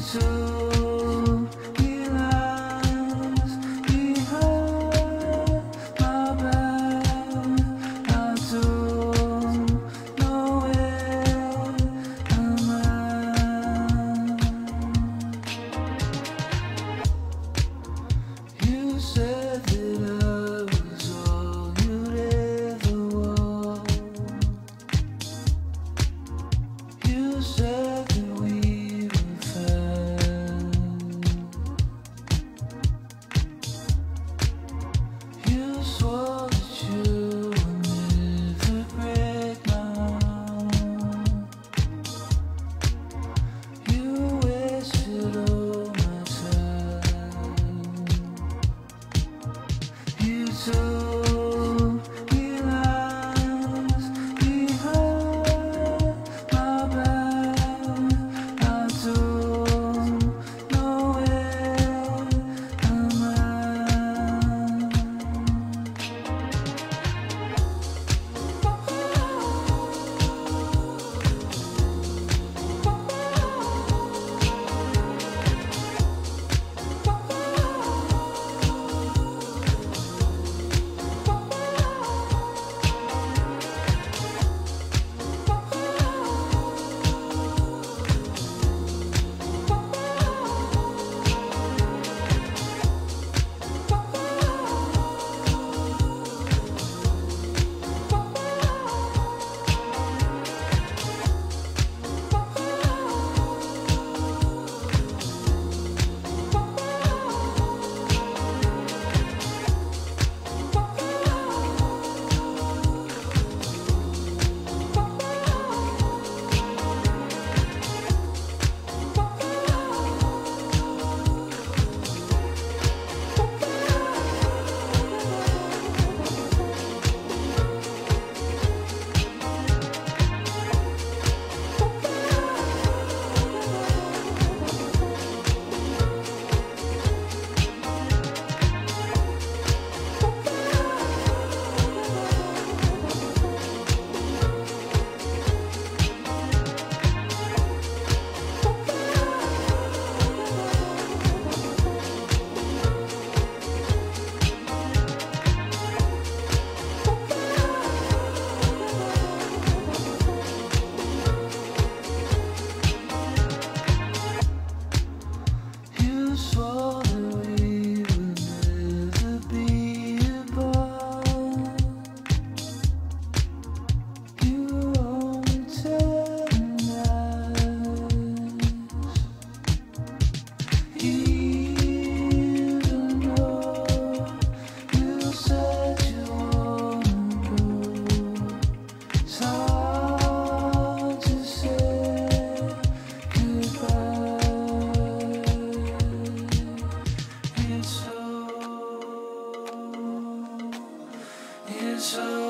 told me lies behind my back. I don't know where I'm at. You said that I was all you'd ever want. You said that we were fine. You swore that you would never break my heart. You wasted all my time. You told me lies behind my back. I don't know where I'm at. You swore that we would never be apart. You only tell lies, even though you said you wanna go. It's hard to say goodbye. It's so